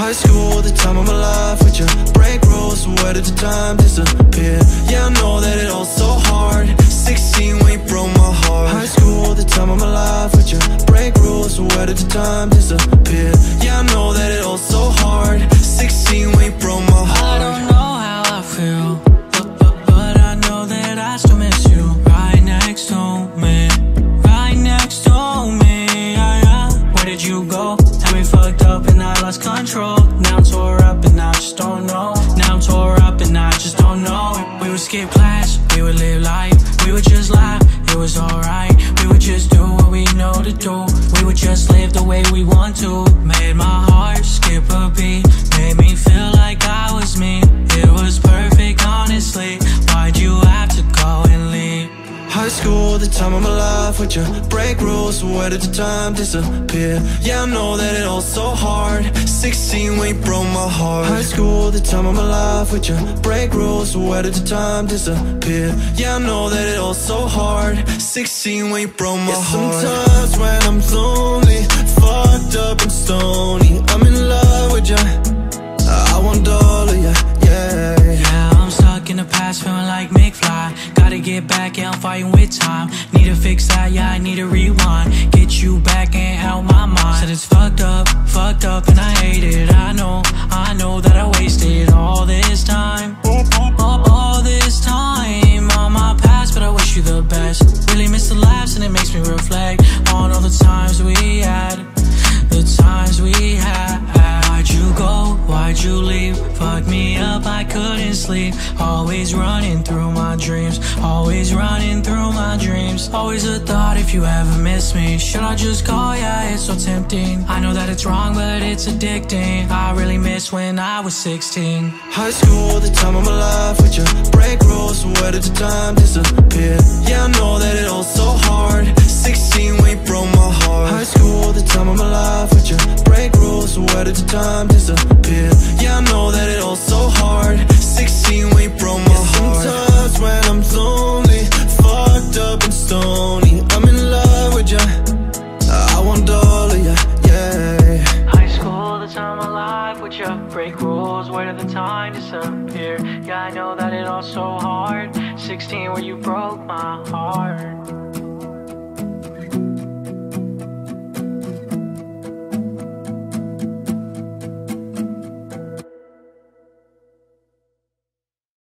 High school, the time of my life with you. Break rules, where did the time disappear? Yeah, I know that it all so hard. 16 when you broke my heart. High school, the time of my life with you. Break rules, where did the time disappear? Yeah, I know that it all so hard. 16 when you broke my heart. I don't know how I feel, but I know that I still miss you. Right next to me, right next to me, yeah, yeah. Where did you go? Had me fucked up and I lost control. Now I'm tore up and I just don't know. Now I'm tore up and I just don't know. We would skip class, we would live life. We would just laugh, it was alright. We would just do what we know to do. We would just live the way we want to. Made my heart skip a beat. Made me feel like I was me. It was perfect, honestly. Why'd you have to go and leave? High school, the time of my life with you. Break rules, where did the time disappear? Yeah, I know that it all so hard. 16 when you broke my heart. High school, the time of my life with you. Break rules, where did the time disappear? Yeah, I know that it all so hard. 16 when you broke my heart. Sometimes when I'm lonely, fucked up and stony, I'm in love with you. I want all of you, yeah. Yeah, I'm stuck in the past, feeling like McFly. Gotta get back, yeah, I'm fighting with time. Need to fix that, yeah, I need to rewind. Get you back and out my mind. Said it's fucked up, and I hate it. I know that I wasted all this time. All this time on my past, but I wish you the best. Really miss the laughs and it makes me reflect on all the times we had. The times we had. Why'd you go? Why'd you leave? Fucked me up, I couldn't sleep. Always running through my dreams. Always running through my dreams. Always a thought if you ever miss me. Should I just call? Yeah, it's so tempting. I know that it's wrong, but it's addicting. I really miss when I was 16. High school, the time of my life with you. Break rules, where did the time disappear? Yeah, I know that it all so hard. 16 when you broke my heart. High school, the time of my life with you. Break rules, where did the time disappear? Yeah, I know that it all so hard. 16 when you broke my heart. Sometimes when I'm lonely, fucked up and stony, I'm in love with you. I want all of you, yeah. High school, the time of life with you. Break rules, where did the time disappear? Yeah, I know that it all so hard. 16 where you broke my heart.